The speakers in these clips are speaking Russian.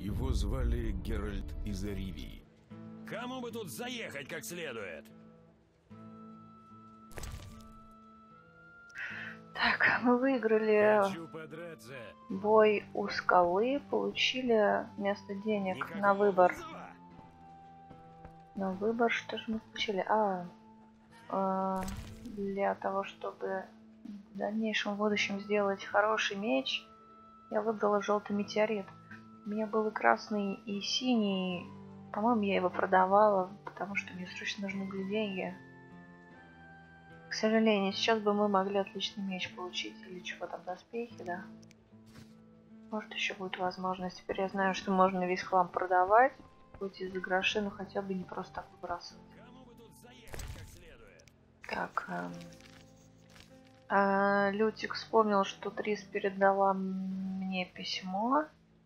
Его звали Геральт из Ривии. Кому бы тут заехать как следует? Так, мы выиграли Хочу подраться. бой у скалы, получили вместо денег Никакого на выбор. вызова? На выбор, что же мы получили? Для того, чтобы в дальнейшем будущем сделать хороший меч, я выбрала желтый метеорит. У меня был и красный, и синий. По-моему, я его продавала, потому что мне срочно нужны были деньги. К сожалению, сейчас бы мы могли отличный меч получить. Или чего там, доспехи, да? Может, еще будет возможность. Теперь я знаю, что можно весь хлам продавать. Хоть из-за гроши, но хотя бы не просто так выбрасывать. Кому бы тут заехать как следует? Так, Лютик вспомнил, что Трис передала мне письмо.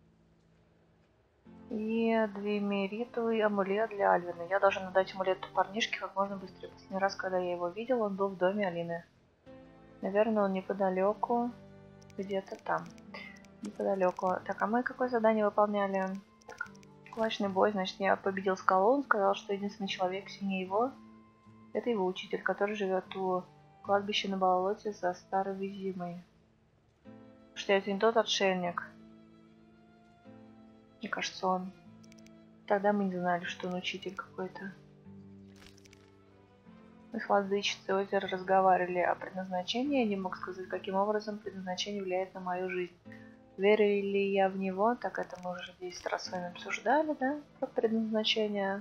И двемеритовый амулет для Альвина. Я должна дать амулет парнишке как можно быстрее. Последний раз, когда я его видел, он был в доме Алины. Наверное, он неподалеку. Где-то там. Неподалеку. Так, а мы какое задание выполняли? Так, кулачный бой. Значит, я победил скалу. Он сказал, что единственный человек сильнее его — это его учитель, который живет у кладбища на болоте за старой зимой. Что это не тот отшельник. Мне кажется, он. Тогда мы не знали, что он учитель какой-то. Мы с владычицей озера разговаривали о предназначении. Я не мог сказать, каким образом предназначение влияет на мою жизнь. Верю ли я в него? Так это мы уже 10 раз с вами обсуждали, да? Про предназначение.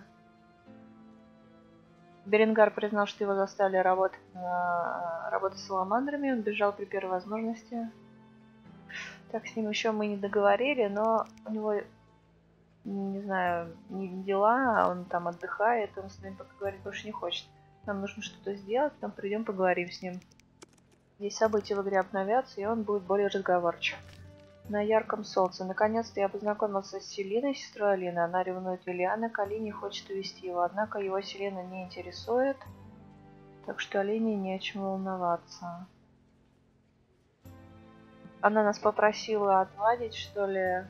Беренгар признал, что его заставили работать с саламандрами. Он бежал при первой возможности. Так, с ним еще мы не договорили, но у него, не знаю, не дела, а он там отдыхает, он с нами поговорить больше не хочет. Нам нужно что-то сделать, потом придем поговорим с ним. Здесь события в игре обновятся, и он будет более разговорчив. На ярком солнце. Наконец-то я познакомился с Селиной, сестрой Алины. Она ревнует Ильяна к Алине и хочет увести его. Однако его Селина не интересует, так что Алине не о чем волноваться. Она нас попросила отвадить, что ли,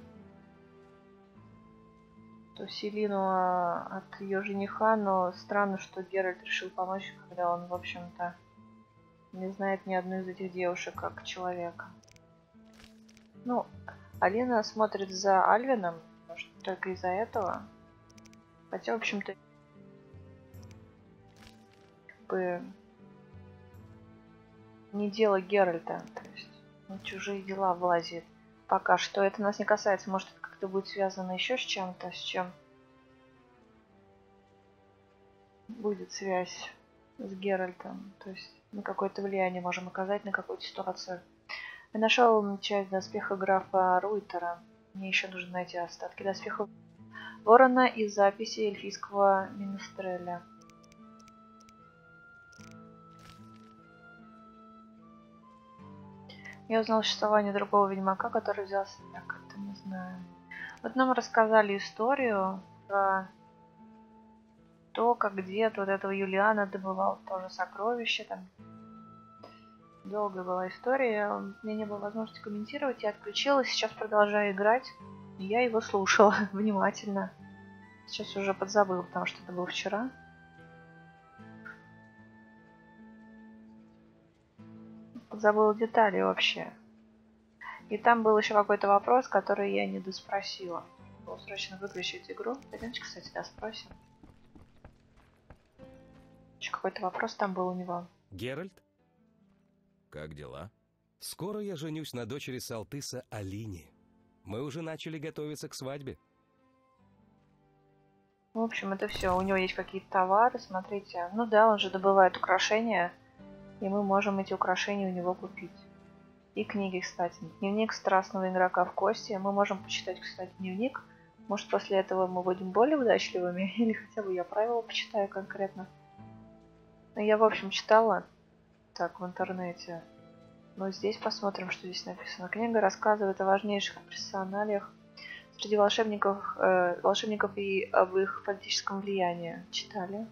то Селину от ее жениха, но странно, что Геральт решил помочь, когда он, в общем-то, не знает ни одну из этих девушек как человека. Ну, Алина смотрит за Альвином, может, только из-за этого. Хотя, в общем-то, как бы не дело Геральта, то есть он чужие дела влазит. Пока что это нас не касается, может, это как-то будет связано еще с чем-то, с чем будет связь с Геральтом. То есть мы какое-то влияние можем оказать на какую-то ситуацию. Я нашел часть доспеха графа Руйтера. Мне еще нужно найти остатки доспеха Ворона и записи эльфийского Министреля. Я узнал существование другого ведьмака, который взялся... Так, это не знаю. Вот нам рассказали историю про то, как дед вот этого Юлиана добывал тоже сокровища. Там долгая была история. У меня не было возможности комментировать. Я отключилась, сейчас продолжаю играть. И я его слушала внимательно. Сейчас уже подзабыла, потому что это было вчера. Подзабыла детали вообще. И там был еще какой-то вопрос, который я не доспросила. Было срочно выключить игру. Пойдемте, кстати, доспросим. Еще какой-то вопрос там был у него. Геральт? Как дела? Скоро я женюсь на дочери Салтыса Алине. Мы уже начали готовиться к свадьбе. В общем, это все. У него есть какие-то товары, смотрите. Ну да, он же добывает украшения. И мы можем эти украшения у него купить. И книги, кстати. Дневник страстного игрока в кости. Мы можем почитать, кстати, дневник. Может, после этого мы будем более удачливыми. Или хотя бы я правила почитаю конкретно. Ну, я, в общем, читала так в интернете. Но здесь посмотрим, что здесь написано. Книга рассказывает о важнейших персоналиях среди волшебников и об их политическом влиянии. Читали.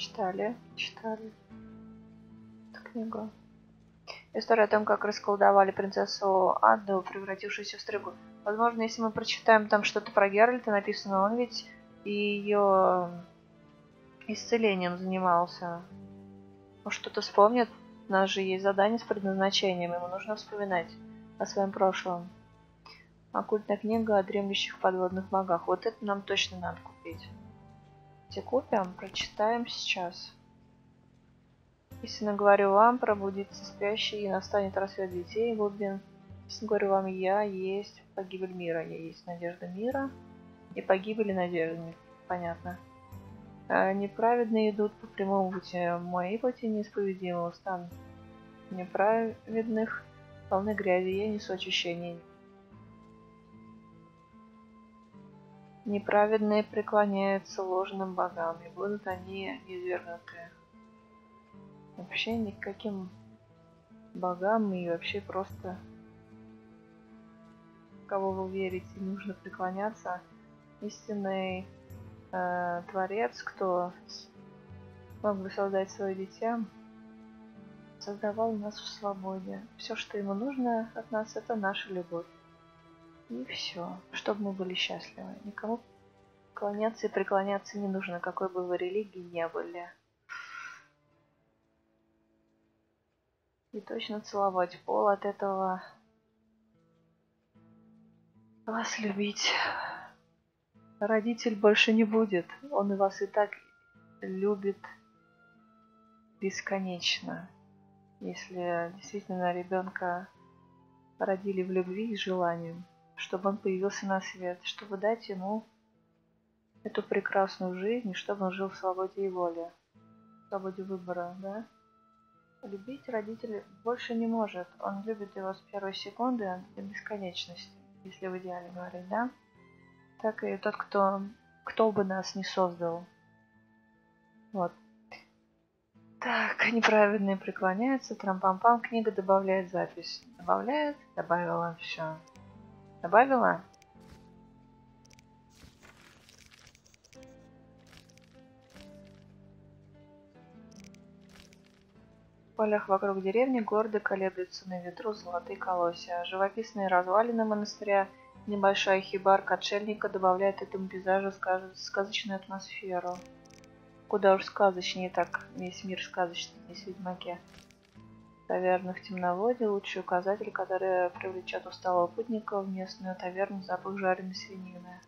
Эту книгу. История о том, как расколдовали принцессу Адду, превратившуюся в стрыгу. Возможно, если мы прочитаем там что-то про Геральта написано, он ведь и ее исцелением занимался. Он что-то вспомнит. У нас же есть задание с предназначением, ему нужно вспоминать о своем прошлом. Оккультная книга о дремлющих подводных богах. Вот это нам точно надо купить. Где купим? Прочитаем сейчас. Истинно говорю вам, пробудится спящий, и настанет рассвет детей глубин. Истинно говорю вам, я есть погибель мира, я есть надежда мира, и погибель и надежда. Понятно. Неправедные идут по прямому пути, мои пути неисповедимы, устан неправедных полны грязи, я несу очищение. Неправедные преклоняются ложным богам, и будут они низвергнуты. Вообще никаким богам и вообще просто кого вы верите, нужно преклоняться. Истинный Творец, кто мог бы создать свое дитя, создавал нас в свободе. Все, что ему нужно от нас, это наша любовь. И все, чтобы мы были счастливы. Никому клоняться и преклоняться не нужно, какой бы вы религии не были. И точно целовать пол, от этого вас любить. Родитель больше не будет. Он и вас и так любит бесконечно. Если действительно ребенка родили в любви и желанием, чтобы он появился на свет, чтобы дать ему эту прекрасную жизнь, и чтобы он жил в свободе и воле, в свободе выбора, да? Любить родитель больше не может. Он любит его с первой секунды до бесконечности, если в идеале говорить, да? Так и тот, кто бы нас не создал. Вот. Так, неправедные преклоняются, трам-пам-пам, книга добавляет запись. Добавляет? Добавила, все. Добавила? В полях вокруг деревни гордо колеблются на ветру золотые колосья. Живописные развалины монастыря, небольшая хибарка отшельника добавляет этому пейзажу сказочную атмосферу. Куда уж сказочнее, так весь мир сказочный здесь в Ведьмаке. Таверна в темноводье — лучший указатель, который привлечет усталого путника в местную таверну, запах жареной свинины.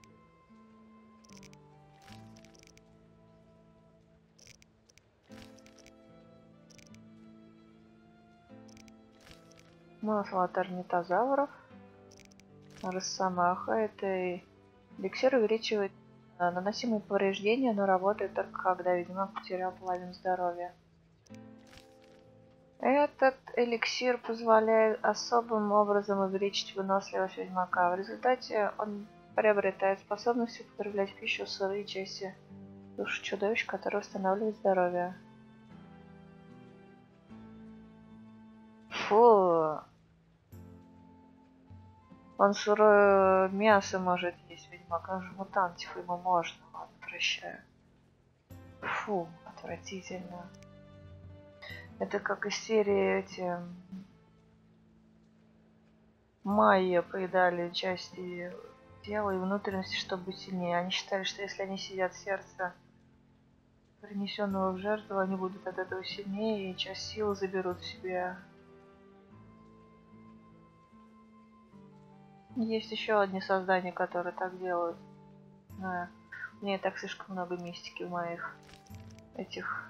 Масло от орнитозавров. Росомаха. Это эликсир увеличивает наносимые повреждения, но работает только когда ведьмак потерял половину здоровья. Этот эликсир позволяет особым образом увеличить выносливость ведьмака. В результате он приобретает способность употреблять в пищу сырые части души чудовищ, которые восстанавливают здоровье. Фу! Он сырое мясо может есть, ведьмак. Он же мутант, типа ему можно. Ладно, прощаю. Фу, отвратительно. Это как из серии эти... Майя поедали части тела и внутренности, чтобы быть сильнее. Они считали, что если они сидят в сердце принесенного в жертву, они будут от этого сильнее и часть силы заберут в себя. Есть еще одни создания, которые так делают. Да. У меня и так слишком много мистики в моих этих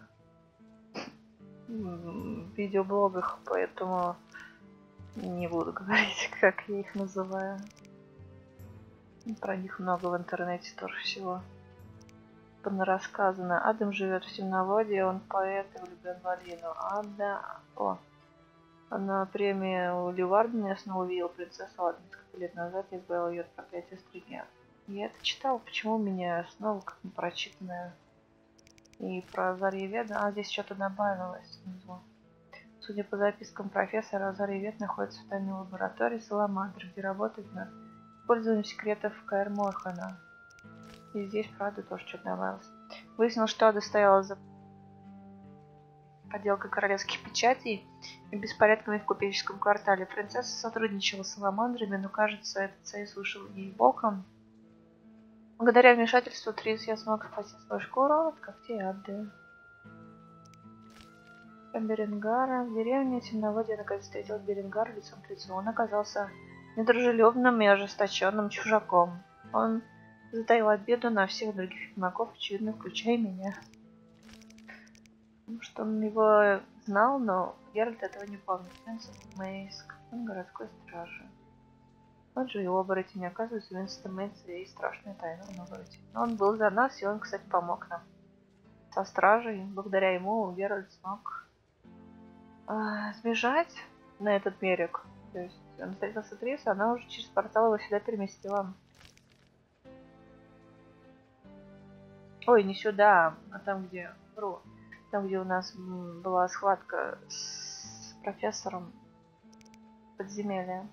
видеоблогах, поэтому не буду говорить, как я их называю. Про них много в интернете тоже всего понарассказано. Адам живет в темноводье, он поэт и влюблен в Алину. О, она премию Ливардена я снова увидела принцессу Ладно несколько лет назад, я избавила ее от проклятия стригня. Я это читала, почему у меня снова как непрочитанное. И про Азарьевед, здесь что-то добавилось внизу. Судя по запискам профессора, Азарьевед находится в тайной лаборатории Саламандр, где работает над использованием секретов Каэр Морхана. И здесь, правда, тоже что-то добавилось. Выяснилось, что Ада стояла за подделкой королевских печатей и беспорядками в купеческом квартале. Принцесса сотрудничала с саламандрами, но, кажется, этот союз вышел ей боком. Благодаря вмешательству Трис я смог спасти свою шкуру от когтей Адды. Беренгара. В деревне темноводья наконец встретил Беренгар лицом к лицу. Он оказался недружелюбным и ожесточенным чужаком. Он затаил обиду на всех других ведьмаков, очевидно, включая меня. Потому что он его знал, но Геральт этого не помнит. Винсент Мейс, капитан городской стражи. Вот же и оборотень. Оказывается, Винсент Мейс и страшная тайна он оборотень. Но он был за нас, и он, кстати, помог нам. Со стражей. Благодаря ему Геральт смог сбежать на этот берег. То есть он встретился с Трис, она уже через портал его сюда переместила. Ой, не сюда, а там, где... Там, где у нас была схватка с профессором подземелья.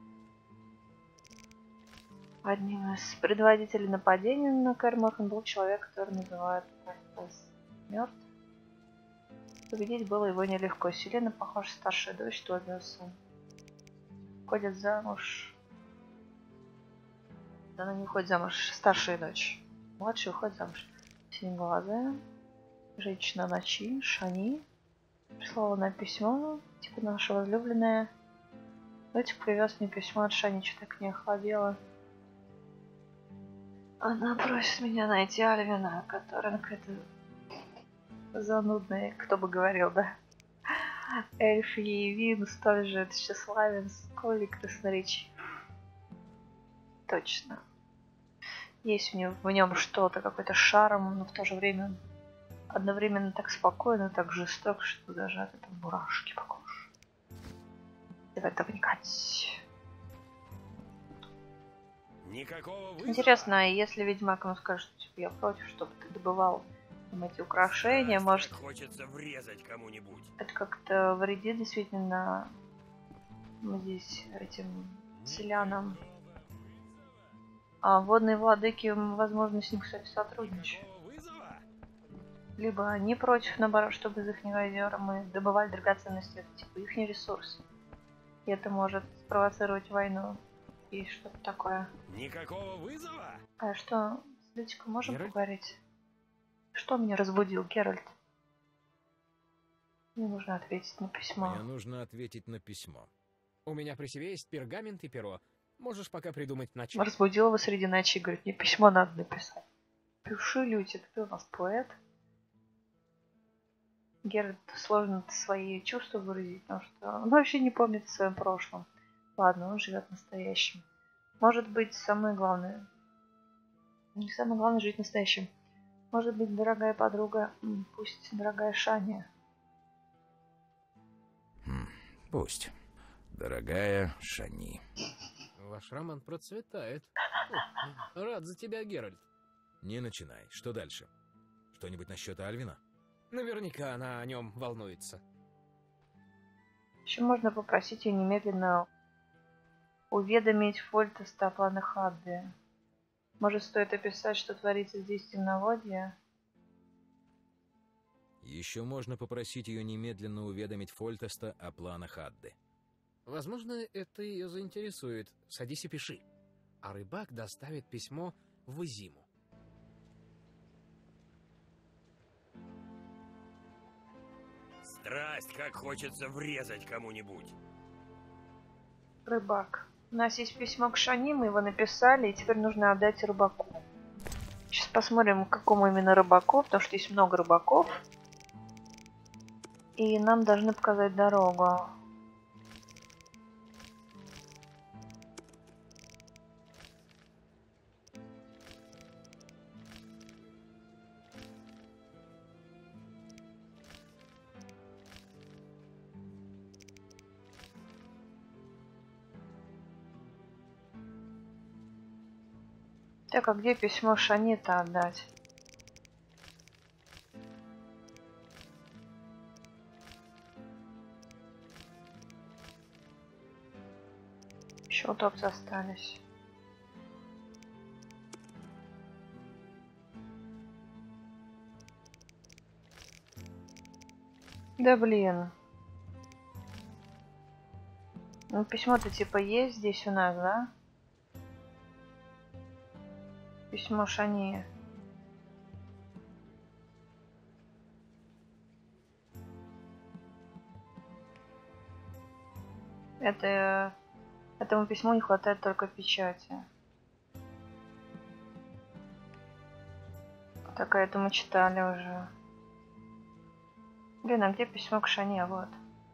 Одним из предводителей нападения на Кэрморхан был человек, который называют мертв. Победить было его нелегко. Селена, похоже, старшая дочь Тобиаса. Ходит замуж. Она не уходит замуж, старшая дочь. Младшая уходит замуж. Синеглазая. Женщина ночи, Шани. Прислала нам письмо, типа наша возлюбленная. Лотик привез мне письмо от Шани, что так не охладела. Она просит меня найти Альвина, который какая-то занудная, кто бы говорил, да? Эльф Евин столь же тщеславен, сколь и красноречив. Точно. Есть в нем что-то, какой-то шарм, но в то же время одновременно так спокойно, так жесток, что даже от этого мурашки по коже. Давай это вникать. Никакого вызова. Интересно, а если ведьмак ему скажет, что типа, я против, чтобы ты добывал там, эти украшения, может... Хочется врезать кому-нибудь. Это как-то вредит действительно здесь этим селянам. А водные владыки, возможно, с ним, кстати, сотрудничают. Либо они против, наоборот, чтобы из их озера мы добывали драгоценности, это типа их ресурс. И это может спровоцировать войну. И что-то такое. Никакого вызова? А что, с Лютиком можем Геральт? поговорить? Что меня разбудил, Геральт? Мне нужно ответить на письмо. Мне нужно ответить на письмо. У меня при себе есть пергамент и перо. Можешь пока придумать начало. Разбудил его среди ночи, говорит, мне письмо надо написать. Пиши, Лютик, ты у нас поэт. Геральт сложно свои чувства выразить, потому что он вообще не помнит о своем прошлом. Ладно, он живет настоящим. Может быть, самое главное. Не самое главное жить настоящим. Может быть, дорогая подруга, пусть дорогая Шаня. Пусть. Дорогая Шани. Ваш роман процветает. Рад за тебя, Геральт. Не начинай. Что дальше? Что-нибудь насчет Альвина? Наверняка она о нем волнуется. Еще можно попросить ее немедленно уведомить Фольтеста о планах Адды. Может, стоит описать, что творится здесь в темноводье? Еще можно попросить ее немедленно уведомить Фольтеста о планах Адды. Возможно, это ее заинтересует. Садись и пиши. А рыбак доставит письмо в Изиму. Страсть, как хочется врезать кому-нибудь. Рыбак. У нас есть письмо к Шани, мы его написали, и теперь нужно отдать рыбаку. Сейчас посмотрим, к какому именно рыбаку, потому что есть много рыбаков. И нам должны показать дорогу. Так, а где письмо Шани-то отдать? Еще утопцы остались. Да блин. Ну, письмо-то типа есть здесь у нас, да? Письмо Шани. Этому письму не хватает только печати. Так, а это мы читали уже. Блин, а где письмо к Шане? Вот.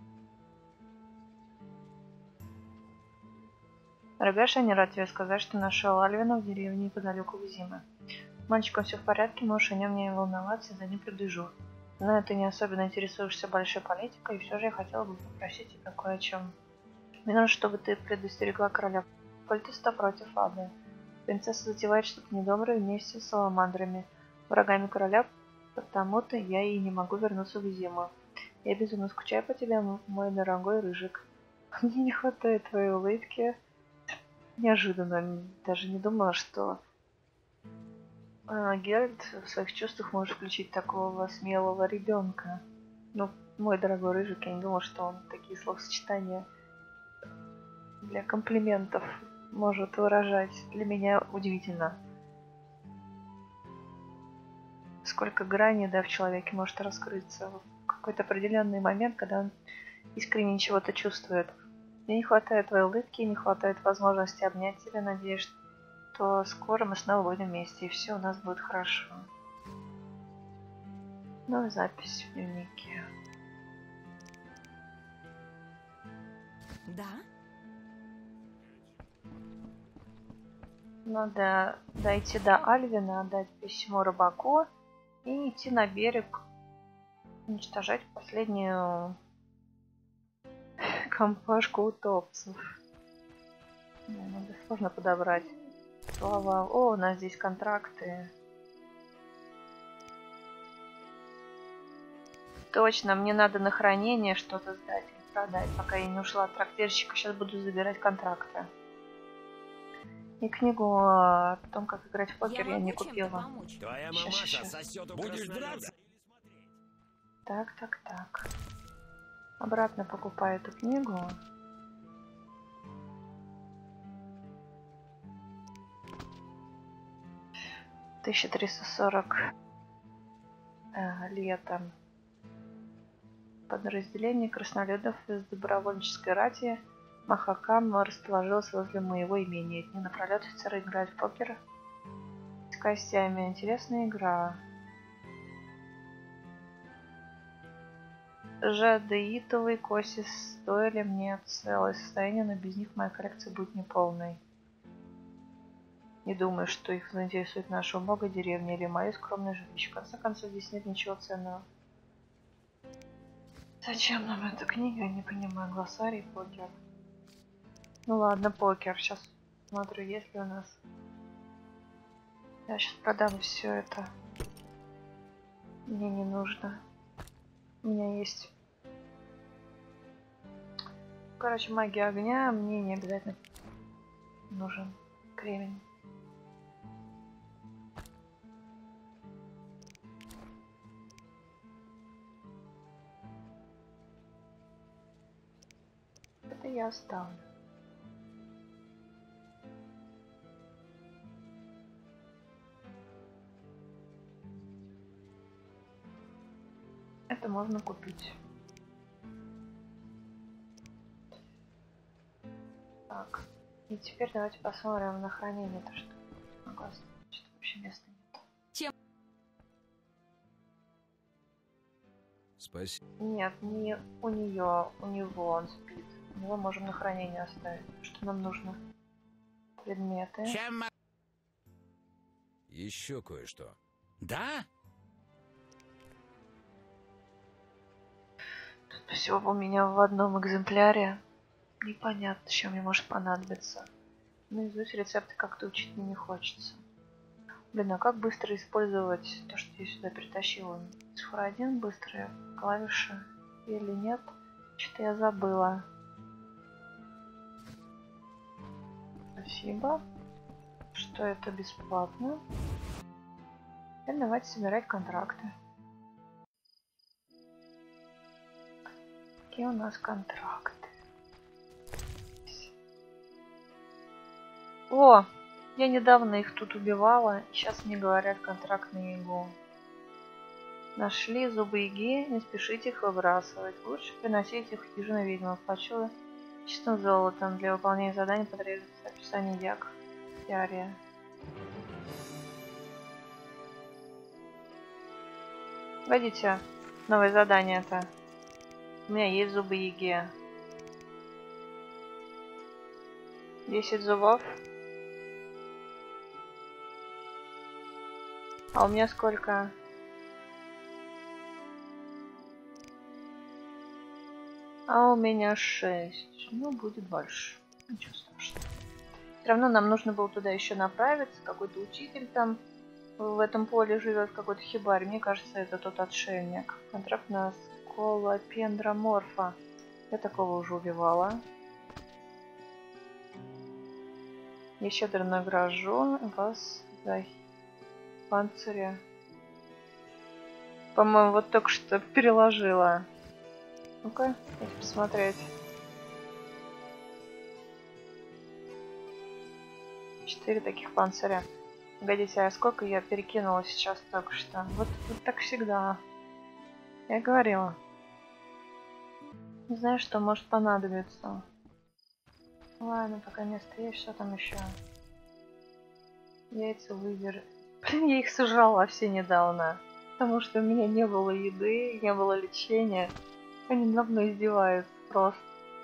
Дорогая Шани, рад тебе сказать, что нашел Альвина в деревне неподалеку Зимы. С мальчиком все в порядке, можешь о нем не волноваться, за ним пригляжу. Знаю, ты не особенно интересуешься большой политикой, и все же я хотела бы попросить тебя кое о чем. Мне нужно, чтобы ты предостерегла короля Фольтеста против Ады. Принцесса затевает что-то недоброе вместе с саламандрами, врагами короля, потому-то я и не могу вернуться в Зиму. Я безумно скучаю по тебе, мой дорогой Рыжик. Мне не хватает твоей улыбки. Неожиданно, даже не думала, что Геральт в своих чувствах может включить такого смелого ребенка. Ну, мой дорогой Рыжик, я не думала, что он такие словосочетания для комплиментов может выражать. Для меня удивительно. Сколько граней, да, в человеке может раскрыться в какой-то определенный момент, когда он искренне чего-то чувствует. Мне не хватает твоей улыбки, не хватает возможности обнять тебя. Надеюсь, что скоро мы снова будем вместе, и все у нас будет хорошо. Ну и запись в дневнике. Да? Надо дойти до Альвина, отдать письмо рыбаку и идти на берег, уничтожать последнюю компашку утопцев. Надо сложно подобрать слова. О, у нас здесь контракты. Точно, мне надо на хранение что-то сдать или продать, пока я не ушла от трактирщика. Сейчас буду забирать контракты. И книгу о том, как играть в покер, я не купила. Твоя Щас, мамаша щас. сосет у Будешь краснолюда. драться? Так. Обратно покупаю эту книгу. — 1340 летом. Подразделение краснолюдов из добровольческой рати Махакам расположилось возле моего имения. Дни напролет офицеры играют в покер с костями. Интересная игра. Жадеитовые кости стоили мне целое состояние, но без них моя коллекция будет неполной. Не думаю, что их заинтересует наша убогая деревня или мое скромное жилище. В конце концов, здесь нет ничего ценного. Зачем нам эта книга? Я не понимаю. Глоссарий, покер. Ну ладно, покер. Сейчас смотрю, есть ли у нас. Я сейчас продам все это. Мне не нужно. У меня есть... Короче, магия огня. Мне не обязательно нужен кремень. Это я оставлю. Это можно купить. Так. И теперь давайте посмотрим на хранение. То что что вообще места нет. Спасибо. Нет, не у нее, у него он спит. Его можем на хранение оставить. Что нам нужно? Предметы. Еще кое-что. Да? Тут все у меня в одном экземпляре. Непонятно, чем мне может понадобиться. Наизусть рецепты как-то учить мне не хочется. Блин, а как быстро использовать то, что я сюда притащила? Цифра 1 быстрые клавиши или нет? Что-то я забыла. Спасибо. Что это бесплатно? И давайте собирать контракты. Какие у нас контракты? О, я недавно их тут убивала. Сейчас мне говорят контракт на Ягу. Нашли зубы Яги, не спешите их выбрасывать. Лучше приносить их в хижину ведьмы. Плачу чистым золотом. Для выполнения заданий потребуется описание Яг. Ярия. Погодите, новое задание-то. У меня есть зубы Яги. 10 зубов. А у меня сколько? А у меня 6. Ну, будет больше. Ничего страшного. Все равно нам нужно было туда еще направиться. Какой-то учитель там в этом поле живет, какой-то хибарь. Мне кажется, это тот отшельник. Контракт на сколопендроморфа. Я такого уже убивала. Я щедро награжу вас за панциря. По-моему, вот только что переложила. Ну-ка, давайте посмотреть. 4 таких панциря. Погодите, а сколько я перекинула сейчас только что? Вот так всегда. Я говорила. Не знаю, что может понадобиться. Ладно, пока место есть, что там еще? Яйца выбер. Блин, я их сожрала все недавно. Потому что у меня не было еды, не было лечения. Они надо мной издеваются просто.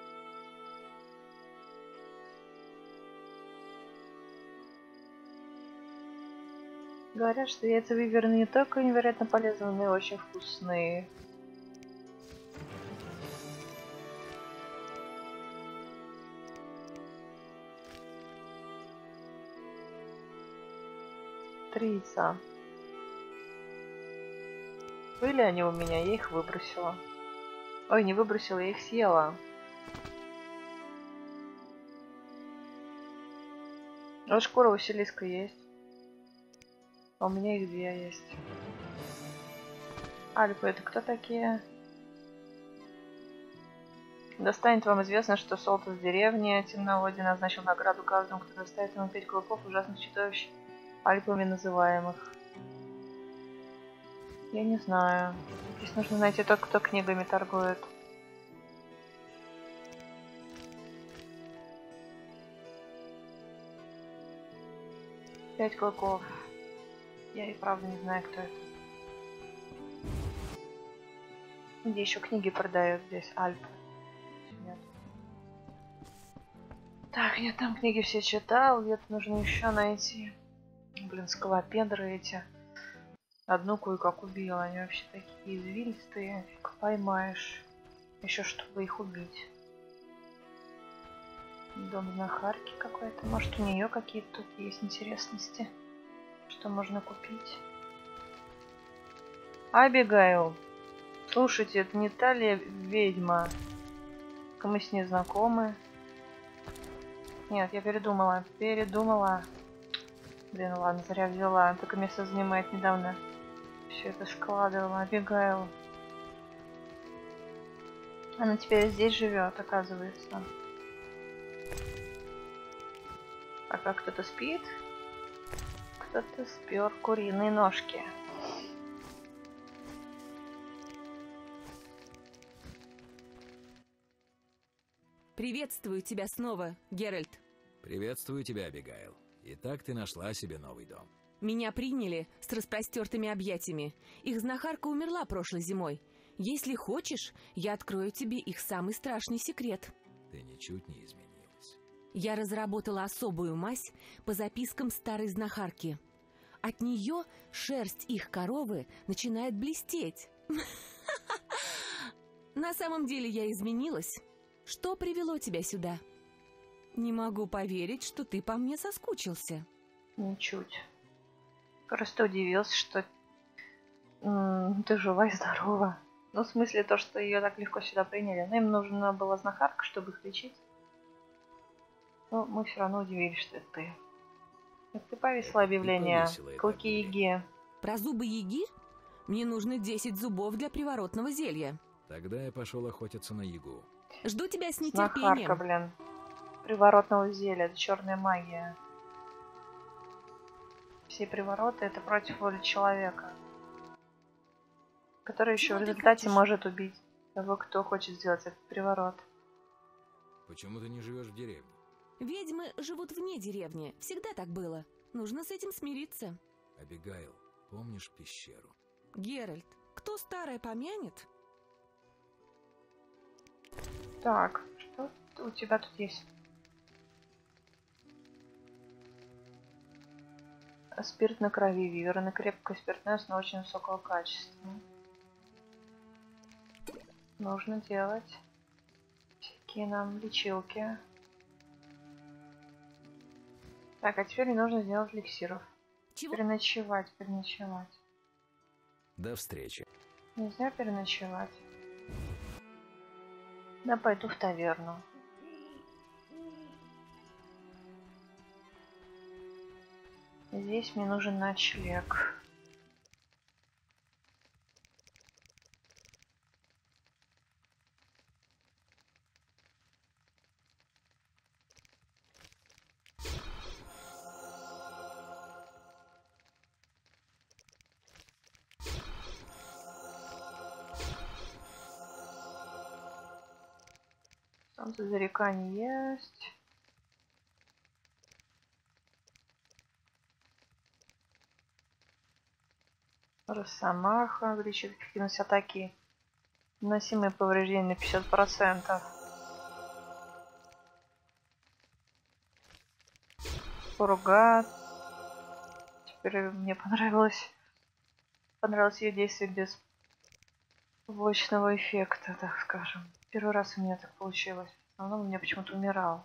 Говорят, что яйца виверны не только невероятно полезны, но и очень вкусные. Трица. Были они у меня, я их выбросила. Ой, не выбросила, я их съела. Вот шкура Василиска есть. А у меня их 2 есть. Альпы, это кто такие? Достанет вам известно, что Солтус в деревне Темноводья назначил награду каждому, кто доставит ему 5 клыков ужасных чудовищ, альпами называемых. Я не знаю. Здесь нужно найти тот, кто книгами торгует. Пять клыков. Я и правда не знаю, кто это. Где еще книги продают здесь? Альп. Нет. Так, я там книги все читал. Где-то нужно еще найти. Блин, скалопендры эти. Одну кое-как убила. Они вообще такие извилистые. Фиг поймаешь. Еще чтобы их убить. Дом знахарки какой-то. Может, у нее какие-то тут есть интересности. Что можно купить? Абигайл. Слушайте, это не та ли ведьма? Мы с ней знакомы. Нет, я передумала. Блин, ладно, зря взяла. Только место занимает недавно. Все это складывала. Абигайл. Она теперь здесь живет, оказывается. Пока кто-то спит, кто-то спер куриные ножки. Приветствую тебя снова, Геральт. Приветствую тебя, Абигайл. Итак, ты нашла себе новый дом. Меня приняли с распростертыми объятиями. Их знахарка умерла прошлой зимой. Если хочешь, я открою тебе их самый страшный секрет. Ты ничуть не изменилась. Я разработала особую мазь по запискам старой знахарки. От нее шерсть их коровы начинает блестеть. На самом деле я изменилась. Что привело тебя сюда? Не могу поверить, что ты по мне соскучился. Ничуть. Просто удивился, что ты жива и здорова. Ну, в смысле, то, что ее так легко сюда приняли. Но им нужна была знахарка, чтобы их лечить. Но мы все равно удивились, что это ты. Это ты повесила объявление. Клыки Яги. Про зубы Яги? Мне нужно 10 зубов для приворотного зелья. Тогда я пошел охотиться на Ягу. Жду тебя с Знахарка, нетерпением. блин. Приворотного зелья. Это черная магия. Все привороты это против воли человека, который еще Чего в ты результате хочешь? может убить того, кто хочет сделать этот приворот. Почему ты не живешь в деревне? Ведьмы живут вне деревни. Всегда так было. Нужно с этим смириться. Абигаил, помнишь пещеру? Геральт, кто старое помянет? Так, что у тебя тут есть? Спирт на крови, виверны, крепкое спиртное, но очень высокого качества. Нужно делать всякие нам лечилки. Так, а теперь нужно сделать эликсиров. Чего? Переночевать. До встречи. Нельзя переночевать. Да, пойду в таверну. Здесь мне нужен ночлег. Солнцезарекание есть. Росомаха увеличивает эффективность атаки. Наносимые повреждения на 50%. Пурга. Теперь мне понравилось ее действие без побочного эффекта, так скажем. Первый раз у меня так получилось. В основном у меня почему-то умирал.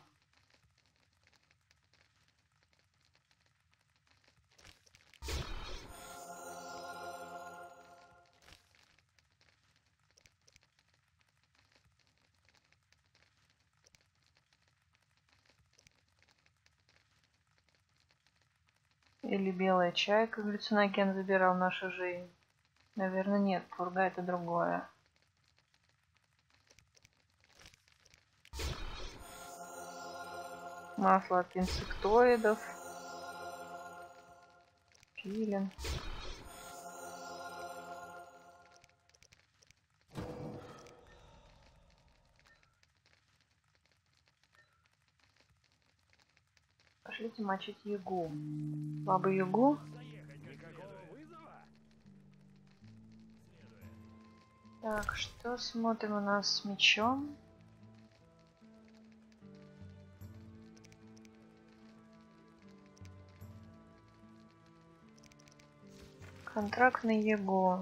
Или белая чайка, галлюциноген забирал нашу жизнь. Наверное, нет, пурга это другое. Масло от инсектоидов. Пилин. Пошлите мочить ягу. Бабу Ягу. Так, что смотрим у нас с мечом? Контракт на Ягу.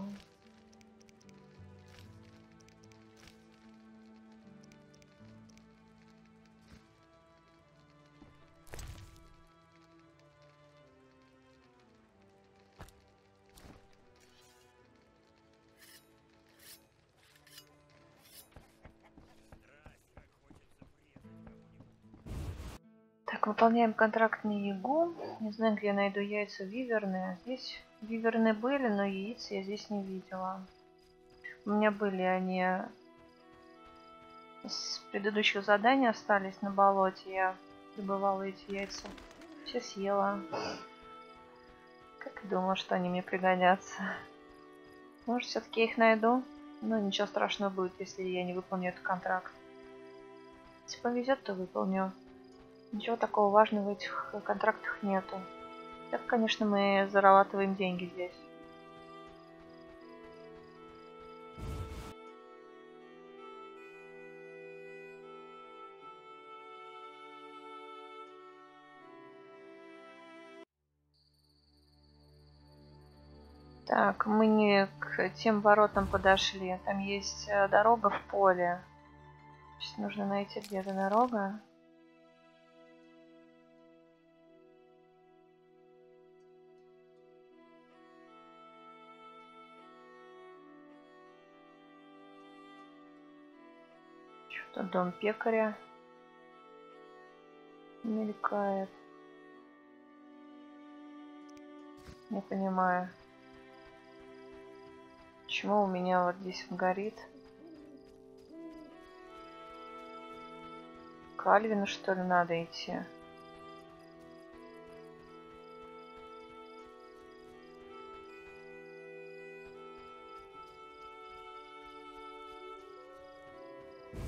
Так, выполняем контракт на Ягу. Не знаю, где я найду яйца виверны. Здесь виверны были, но яиц я здесь не видела. У меня были они с предыдущих заданий остались на болоте. Я добывала эти яйца. Все съела. Как и думала, что они мне пригодятся. Может, все-таки я их найду? Но ничего страшного будет, если я не выполню этот контракт. Если повезет, то выполню. Ничего такого важного в этих контрактах нету. Так, конечно, мы зарабатываем деньги здесь. Так, мы не к тем воротам подошли. Там есть дорога в поле. Сейчас нужно найти, где эта дорога. Что-то дом пекаря мелькает. Не понимаю. Почему у меня вот здесь горит? К Альвину, что ли, надо идти?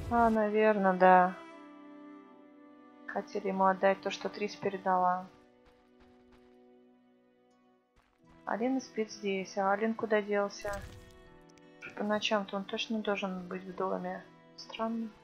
А, наверное, да. Хотели ему отдать то, что Трис передала. Алина спит здесь, а Алин куда делся? По ночам-то он точно должен быть в доме. Странно.